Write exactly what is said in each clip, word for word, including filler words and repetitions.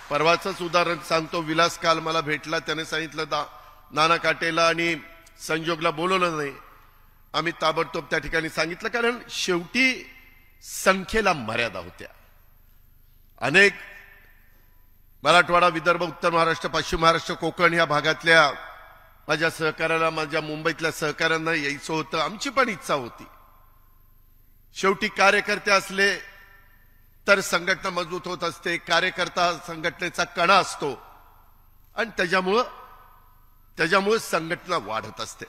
परवाचंच उदाहरण सांगतो. विलास काल मला भेटला, त्याने सांगितलं दा नाना काटेला आणि संजोगला बोलवलं नाही. आम्ही ताबडतोब त्या ठिकाणी सांगितलं, कारण शेवटी संख्येला मर्यादा होत्या. अनेक मराठवाडा, विदर्भ, उत्तर महाराष्ट्र, पश्चिम महाराष्ट्र, कोकण या भागातल्या माझ्या सहकार्याला, माझ्या मुंबईतल्या सहकाऱ्यांना यायचं होतं. आमची पण इच्छा होती. शेवटी कार्यकर्ते असले तर संघटना मजबूत होत असते. कार्यकर्ता संघटनेचा कणा असतो आणि त्याच्यामुळं त्याच्यामुळे संघटना वाढत असते.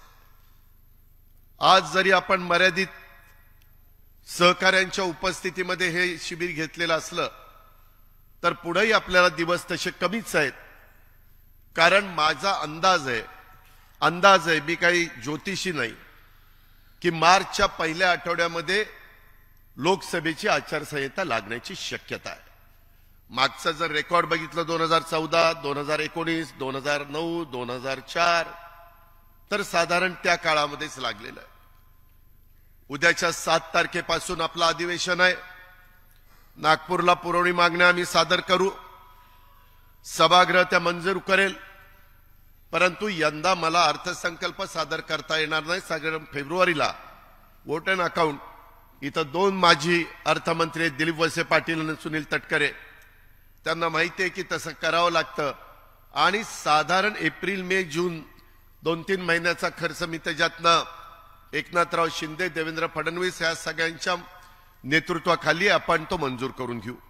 आज जरी आपण मर्यादित सहकाऱ्यांच्या उपस्थितीमध्ये हे शिबिर घेतलेलं असलं तर पुढेही आपल्याला दिवस तसे कमीच आहेत. कारण माझा अंदाज आहे अंदाज आहे मी काही ज्योतिषी नाही, की मार्चच्या पहिल्या आठवड्यामध्ये लोकसभेची आचारसंहिता लागण्याची शक्यता आहे. मागचं जर रेकॉर्ड बघितलं दोन हजार चौदा दोन हजार एकोणीस दोन हजार नऊ दोन हजार चार तर साधारण त्या काळामध्येच लागलेलं आहे. उद्याच्या सात तारखेपासून आपलं अधिवेशन आहे. नागपूरला पुरवणी मागण्या आम्ही सादर करू. सभागृह त्या मंजूर करेल. परंतु यंदा मला अर्थसंकल्प सादर करता येणार नाही. साधारण फेब्रुवारीला वोट अँड अकाउंट इथं दोन माजी अर्थमंत्री दिलीप वळसे पाटील आणि सुनील तटकरे, त्यांना माहिती आहे की तसं करावं लागतं. आणि साधारण एप्रिल मे जून दोन तीन महिन्याचा खर्च मी त्याच्यातनं एकनाथराव शिंदे, देवेंद्र फडणवीस या सगळ्यांच्या नेतृत्वाखाली आपण तो मंजूर करून घेऊ.